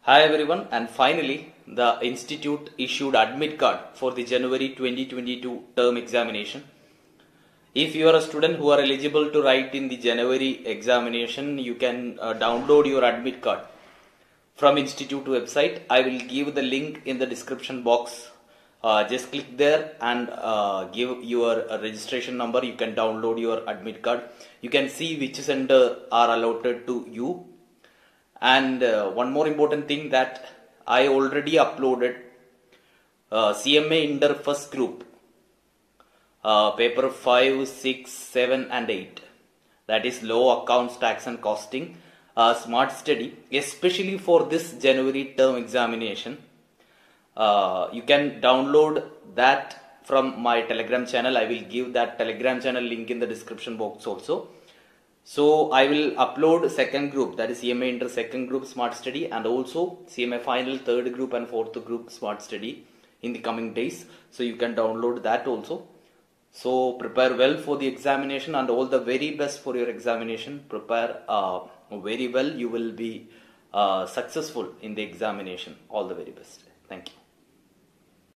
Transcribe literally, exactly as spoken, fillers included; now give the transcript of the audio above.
Hi everyone, and finally the institute issued admit card for the January twenty twenty-two term examination. If you are a student who are eligible to write in the January examination, you can uh, download your admit card from institute website. I will give the link in the description box. Uh, just click there and uh, give your uh, registration number. You can download your admit card. You can see which center are allotted to you. And uh, one more important thing, that I already uploaded uh, C M A Inter first group uh, paper five, six, seven and eight, that is law, accounts, tax and costing, uh, smart study, especially for this January term examination. Uh, you can download that from my Telegram channel. I will give that Telegram channel link in the description box also. So I will upload second group, that is C M A Inter second group smart study, and also C M A final third group and fourth group smart study in the coming days. So you can download that also. So prepare well for the examination and all the very best for your examination. Prepare uh, very well. You will be uh, successful in the examination. All the very best. Thank you.